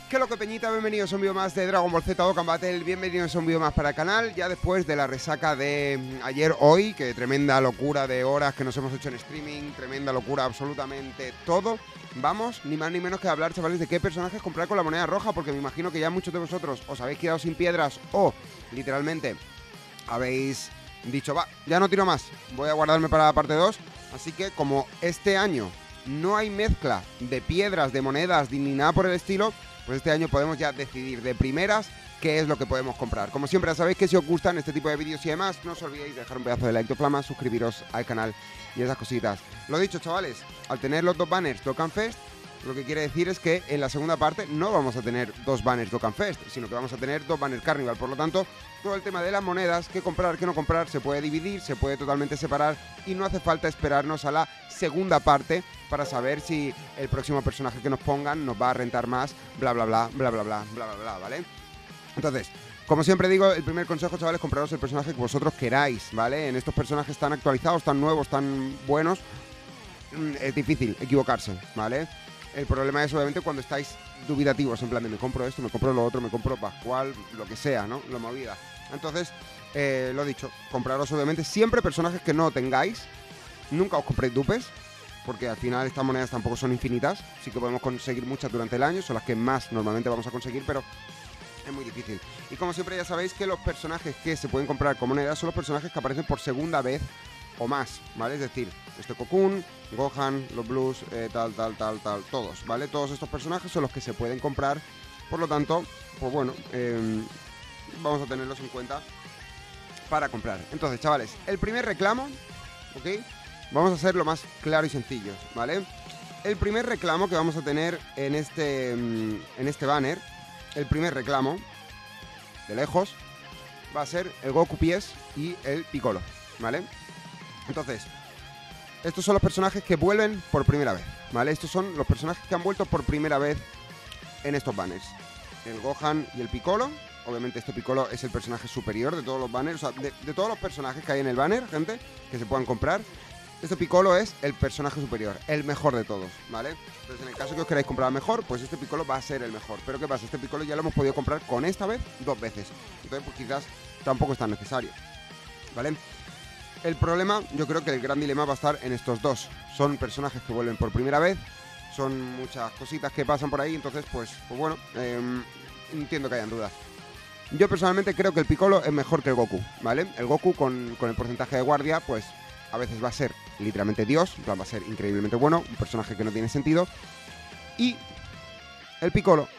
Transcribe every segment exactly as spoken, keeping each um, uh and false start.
¿Qué es lo que, peñita? Bienvenidos a un vídeo más de Dragon Ball Z Dokkan Battle. Bienvenidos a un vídeo más para el canal. Ya después de la resaca de ayer, hoy, que tremenda locura de horas que nos hemos hecho en streaming, tremenda locura, absolutamente todo. Vamos, ni más ni menos que a hablar, chavales, de qué personajes comprar con la moneda roja, porque me imagino que ya muchos de vosotros os habéis quedado sin piedras o, literalmente, habéis dicho, va, ya no tiro más, voy a guardarme para la parte dos. Así que, como este año no hay mezcla de piedras, de monedas, ni nada por el estilo, pues este año podemos ya decidir de primeras qué es lo que podemos comprar. Como siempre, ya sabéis que si os gustan este tipo de vídeos y demás, no os olvidéis de dejar un pedazo de like de flama, suscribiros al canal y esas cositas. Lo dicho, chavales, al tener los dos banners Dokkan Fest, lo que quiere decir es que en la segunda parte no vamos a tener dos banners Dokkan Fest, sino que vamos a tener dos banners Carnival. Por lo tanto, todo el tema de las monedas, qué comprar, qué no comprar, se puede dividir, se puede totalmente separar y no hace falta esperarnos a la segunda parte para saber si el próximo personaje que nos pongan nos va a rentar más, bla, bla, bla, bla, bla, bla, bla, bla, bla, ¿vale? Entonces, como siempre digo, el primer consejo, chavales, compraros el personaje que vosotros queráis, ¿vale? En estos personajes tan actualizados, tan nuevos, tan buenos, es difícil equivocarse, ¿vale? El problema es, obviamente, cuando estáis dubitativos, en plan de me compro esto, me compro lo otro, me compro Pascual, lo que sea, ¿no? Lo movida. Entonces, eh, lo dicho, compraros, obviamente, siempre personajes que no tengáis. Nunca os compréis dupes, porque al final estas monedas tampoco son infinitas. Sí que podemos conseguir muchas durante el año, son las que más normalmente vamos a conseguir, pero es muy difícil. Y como siempre ya sabéis que los personajes que se pueden comprar con monedas son los personajes que aparecen por segunda vez o más, ¿vale? Es decir, este Cocoon, Gohan, los Blues, eh, tal, tal, tal, tal, todos, ¿vale? Todos estos personajes son los que se pueden comprar, por lo tanto, pues bueno, eh, vamos a tenerlos en cuenta para comprar. Entonces, chavales, el primer reclamo, ¿ok? Vamos a hacerlo más claro y sencillo, ¿vale? El primer reclamo que vamos a tener en este, en este banner, el primer reclamo, de lejos, va a ser el Goku Pies y el Piccolo, ¿vale? Entonces, estos son los personajes que vuelven por primera vez, ¿vale? Estos son los personajes que han vuelto por primera vez en estos banners. El Gohan y el Piccolo. Obviamente este Piccolo es el personaje superior de todos los banners. O sea, de, de todos los personajes que hay en el banner, gente, que se puedan comprar, este Piccolo es el personaje superior, el mejor de todos, ¿vale? Entonces, en el caso que os queráis comprar mejor, pues este Piccolo va a ser el mejor. Pero ¿qué pasa? Este Piccolo ya lo hemos podido comprar con esta vez dos veces. Entonces, pues quizás tampoco es tan necesario, ¿vale? El problema, yo creo que el gran dilema va a estar en estos dos. Son personajes que vuelven por primera vez, son muchas cositas que pasan por ahí, entonces pues, pues bueno, eh, entiendo que hayan dudas. Yo personalmente creo que el Piccolo es mejor que el Goku, ¿vale? El Goku con, con el porcentaje de guardia, pues a veces va a ser literalmente Dios, en plan va a ser increíblemente bueno, un personaje que no tiene sentido. Y el Piccolo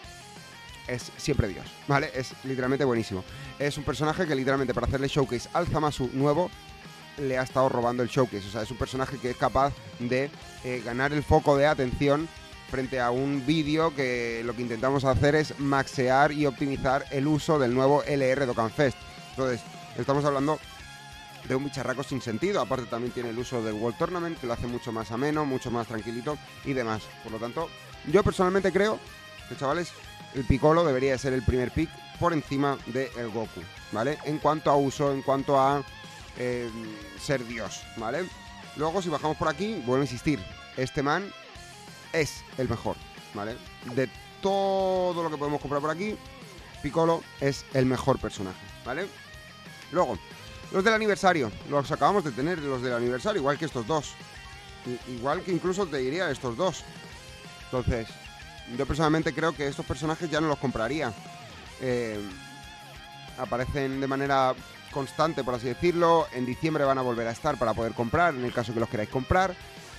es siempre Dios, ¿vale? Es literalmente buenísimo. Es un personaje que literalmente para hacerle showcase al Zamasu nuevo le ha estado robando el showcase. O sea, es un personaje que es capaz de eh, ganar el foco de atención frente a un vídeo que lo que intentamos hacer es maxear y optimizar el uso del nuevo L R Dokkan Fest. Entonces, estamos hablando de un bicharraco sin sentido. Aparte también tiene el uso del World Tournament, que lo hace mucho más ameno, mucho más tranquilito y demás. Por lo tanto, yo personalmente creo que, chavales, el Piccolo debería ser el primer pick por encima del Goku, ¿vale? En cuanto a uso, en cuanto a Eh, ser Dios, ¿vale? Luego, si bajamos por aquí, vuelvo a insistir, este man es el mejor, ¿vale? De todo lo que podemos comprar por aquí, Piccolo es el mejor personaje, ¿vale? Luego, los del aniversario, los acabamos de tener, los del aniversario, igual que estos dos, igual que incluso te diría estos dos. Entonces, yo personalmente creo que estos personajes ya no los compraría. eh, Aparecen de manera constante, por así decirlo. En diciembre van a volver a estar para poder comprar, en el caso que los queráis comprar.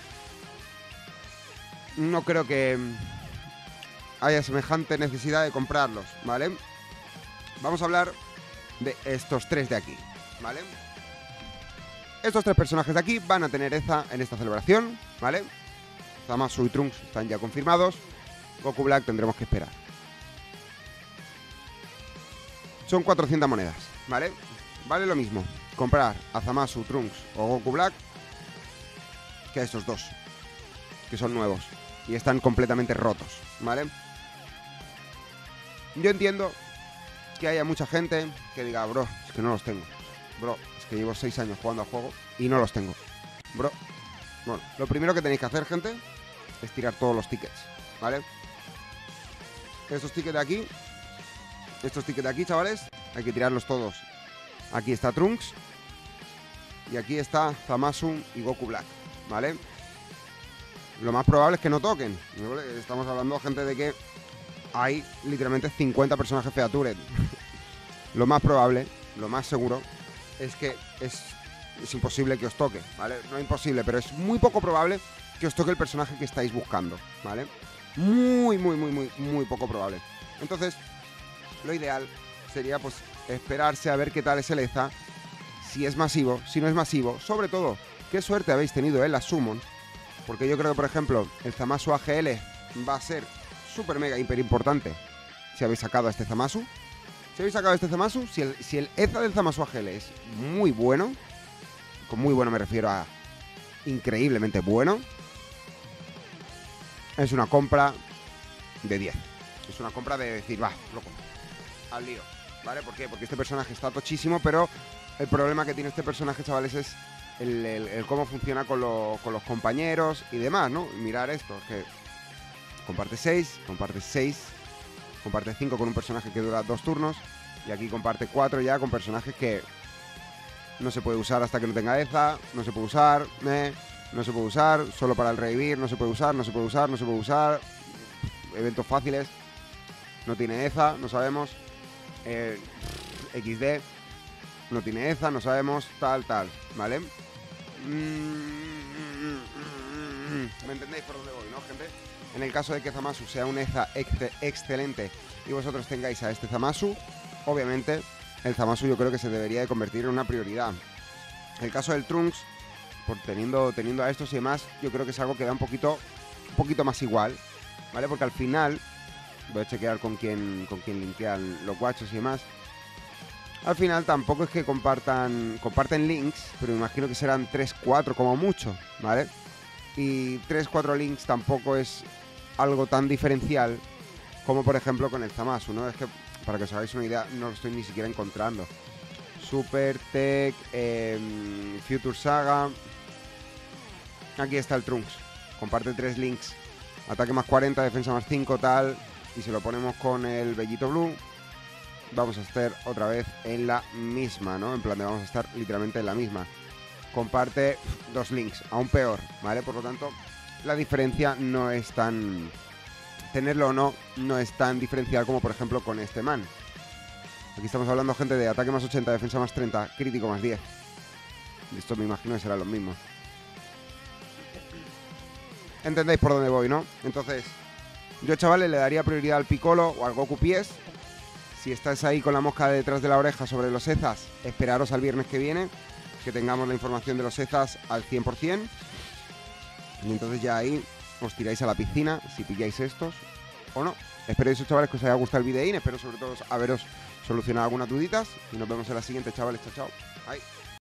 No creo que haya semejante necesidad de comprarlos, ¿vale? Vamos a hablar de estos tres de aquí, ¿vale? Estos tres personajes de aquí van a tener Eza en esta celebración, ¿vale? Zamasu y Trunks están ya confirmados. Goku Black tendremos que esperar. Son cuatrocientas monedas, ¿vale? Vale lo mismo comprar a Zamasu, Trunks o Goku Black que a estos dos, que son nuevos y están completamente rotos, ¿vale? Yo entiendo que haya mucha gente que diga, bro, es que no los tengo. Bro, es que llevo seis años jugando al juego y no los tengo. Bro, bueno, lo primero que tenéis que hacer, gente, es tirar todos los tickets, ¿vale? estos tickets de aquí, estos tickets de aquí, chavales, hay que tirarlos todos. Aquí está Trunks y aquí está Zamasu y Goku Black, ¿vale? Lo más probable es que no toquen. Estamos hablando, gente, de que hay literalmente cincuenta personajes featured. Lo más probable, lo más seguro, es que es, es imposible que os toque, ¿vale? No es imposible, pero es muy poco probable que os toque el personaje que estáis buscando, ¿vale? Muy, muy, muy, muy, muy poco probable. Entonces, lo ideal sería, pues, esperarse a ver qué tal es el E Z A, si es masivo, si no es masivo. Sobre todo, qué suerte habéis tenido en la Summon, porque yo creo que, por ejemplo, el Zamasu A G L va a ser súper mega hiper importante si habéis sacado a este Zamasu. Si habéis sacado a este Zamasu, si el, si el E Z A del Zamasu A G L es muy bueno, con muy bueno me refiero a increíblemente bueno, es una compra de diez. Es una compra de decir, va, lo compro, al lío, ¿vale? ¿Por qué? Porque este personaje está tochísimo, pero el problema que tiene este personaje, chavales, es el, el, el cómo funciona con, lo, con los compañeros y demás, ¿no? Mirar esto, que comparte seis, comparte seis, comparte cinco con un personaje que dura dos turnos, y aquí comparte cuatro ya con personajes que no se puede usar hasta que no tenga E Z A, no se puede usar, eh, no se puede usar, solo para el revivir, no se puede usar, no se puede usar, no se puede usar, eventos fáciles, no tiene E Z A, no sabemos, eh, equis de, no tiene E Z A, no sabemos, tal, tal, ¿vale? ¿Me entendéis por dónde voy, no, gente? En el caso de que Zamasu sea un E Z A ex excelente y vosotros tengáis a este Zamasu, obviamente el Zamasu yo creo que se debería de convertir en una prioridad. El caso del Trunks, por teniendo, teniendo a estos y demás, yo creo que es algo que da un poquito, un poquito más igual, ¿vale? Porque al final, voy a chequear con quién, con quién linkean los guachos y demás. Al final tampoco es que compartan, comparten links, pero imagino que serán tres cuatro como mucho, ¿vale? Y tres cuatro links tampoco es algo tan diferencial como, por ejemplo, con el Zamasu, ¿no? Es que, para que os hagáis una idea, no lo estoy ni siquiera encontrando. Super Tech, eh, Future Saga. Aquí está el Trunks. Comparte tres links. Ataque más cuarenta, defensa más cinco, tal. Y si lo ponemos con el Bellito Blue, vamos a estar otra vez en la misma, ¿no? En plan de vamos a estar literalmente en la misma. Comparte dos links, aún peor, ¿vale? Por lo tanto, la diferencia no es tan... Tenerlo o no, no es tan diferencial como, por ejemplo, con este man. Aquí estamos hablando, gente, de ataque más ochenta, defensa más treinta, crítico más diez. Y esto me imagino que será lo mismo. ¿Entendéis por dónde voy, no? Entonces, yo, chavales, le daría prioridad al Piccolo o al Goku Pies. Si estáis ahí con la mosca detrás de la oreja sobre los E Z As, esperaros al viernes que viene, que tengamos la información de los E Z As al cien por cien. Y entonces ya ahí os tiráis a la piscina si pilláis estos o no. Espero eso, chavales, que os haya gustado el videín. Espero sobre todo haberos solucionado algunas duditas. Y nos vemos en la siguiente, chavales. Chao, chao. Bye.